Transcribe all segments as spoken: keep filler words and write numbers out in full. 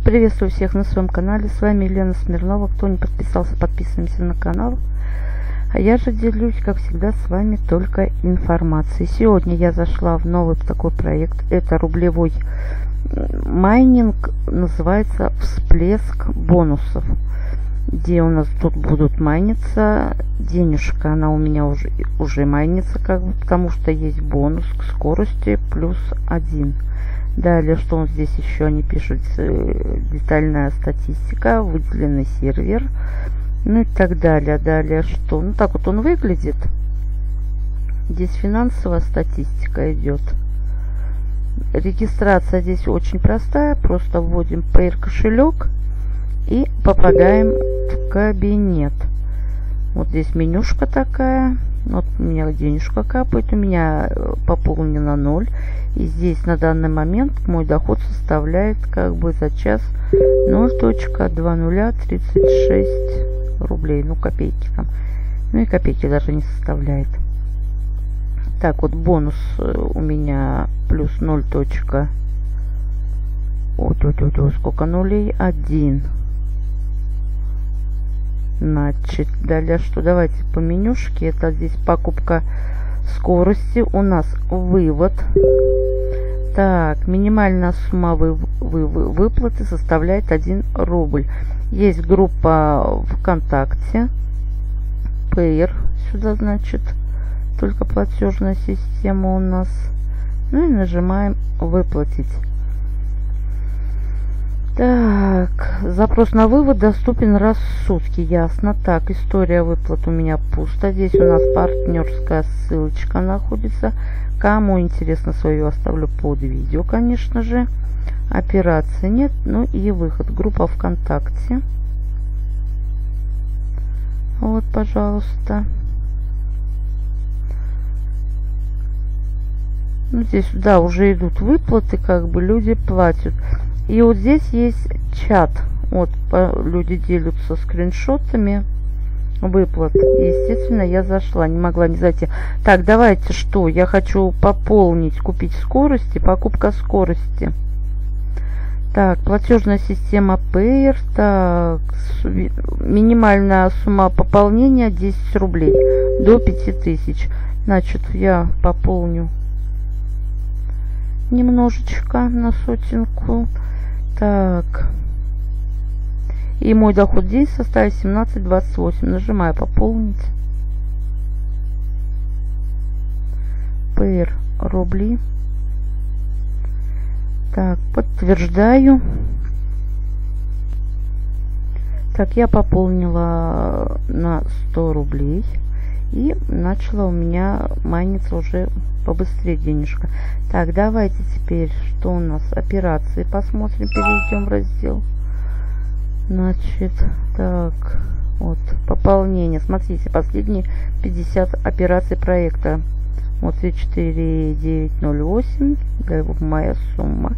Приветствую всех на своем канале. С вами Елена Смирнова. Кто не подписался, подписываемся на канал. А я же делюсь, как всегда, с вами только информацией. Сегодня я зашла в новый такой проект. Это рублевой майнинг. Называется «Всплеск бонусов». Где у нас тут будут майниться денежка. Она у меня уже, уже майнится, как бы, потому что есть бонус к скорости плюс один. Далее, что он здесь еще не пишет, детальная статистика, выделенный сервер, ну и так далее. Далее, что? Ну, так вот он выглядит. Здесь финансовая статистика идет. Регистрация здесь очень простая. Просто вводим Payeer кошелек и попадаем в кабинет. Вот здесь менюшка такая. Вот у меня денежка капает, у меня пополнено ноль. И здесь на данный момент мой доход составляет как бы за час ноль целых двадцать тридцать шесть рублей. Ну, копейки там. Ну и копейки даже не составляет. Так, вот бонус у меня плюс ноль. Вот, вот, вот, вот, сколько нулей? один. Значит, далее что? Давайте по менюшке. Это здесь покупка скорости. У нас вывод. Так, минимальная сумма вы, вы, вы, выплаты составляет один рубль. Есть группа ВКонтакте. Payeer. Сюда, значит, только платежная система у нас. Ну и нажимаем выплатить. Так, запрос на вывод доступен раз в сутки, ясно. Так, история выплат у меня пусто. Здесь у нас партнерская ссылочка находится. Кому интересно, свою оставлю под видео, конечно же. Операции нет, ну и выход. Группа ВКонтакте. Вот, пожалуйста. Ну, здесь, да, уже идут выплаты, как бы люди платят. И вот здесь есть чат. Вот люди делятся скриншотами выплат. Естественно, я зашла, не могла не зайти. Так, давайте что? Я хочу пополнить, купить скорости, покупка скорости. Так, платежная система Payeer. Так, минимальная сумма пополнения десять рублей до пяти тысяч. Значит, я пополню немножечко на сотенку. Так. И мой доход в день составит семнадцать двадцать восемь. Нажимаю пополнить. Payeer рубли. Так, подтверждаю. Так, я пополнила на сто рублей. И начала у меня майниться уже побыстрее денежка. Так, давайте теперь, что у нас? Операции посмотрим, перейдем в раздел. Значит, так, вот, пополнение. Смотрите, последние пятьдесят операций проекта. Вот три четыре девять ноль восемь. Да, моя сумма.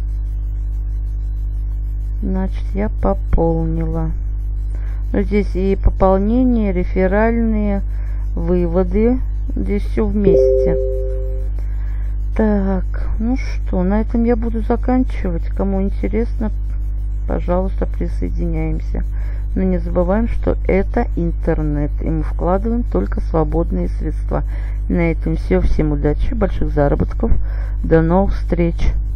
Значит, я пополнила. Но здесь и пополнение, реферальные выводы. Здесь все вместе. Так, ну что, на этом я буду заканчивать. Кому интересно, пожалуйста, присоединяемся. Но не забываем, что это интернет, и мы вкладываем только свободные средства. На этом все. Всем удачи, больших заработков. До новых встреч.